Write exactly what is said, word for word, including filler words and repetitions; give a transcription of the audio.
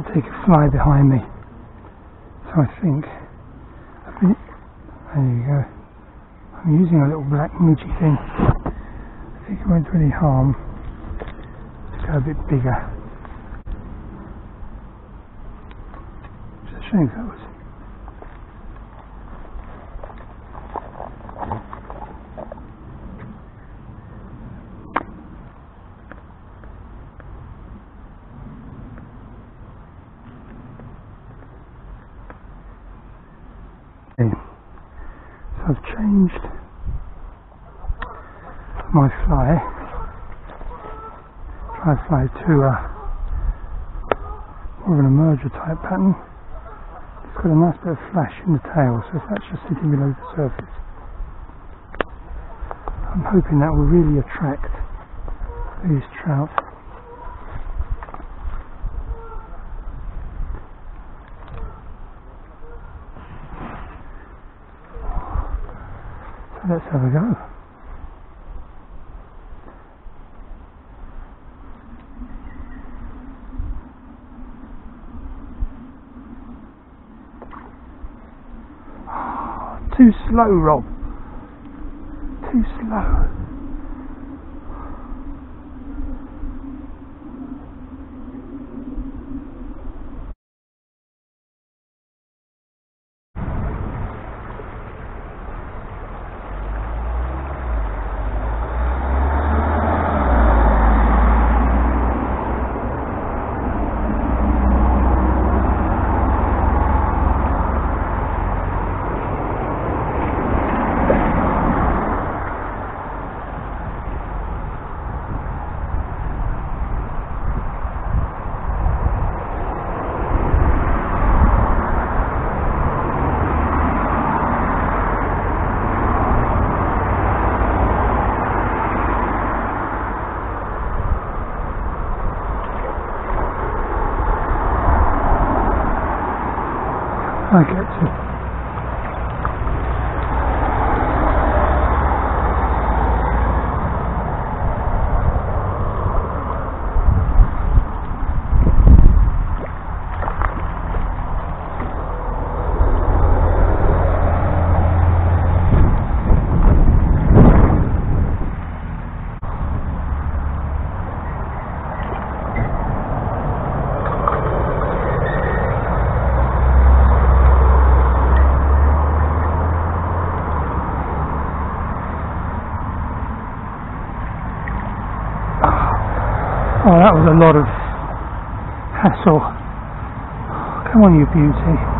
take a fly behind me. So I think, I think there you go. I'm using a little black midgy thing. I think it won't do any harm to go a bit bigger. It's a shame that was. Okay. So I've changed my fly, try fly to a more of an emerger type pattern. It's got a nice bit of flash in the tail, so that's just sitting below the surface. I'm hoping that will really attract these trout. So let's have a go. Too slow, Rob. Too slow. I get to. Oh, that was a lot of hassle. Come on, you beauty.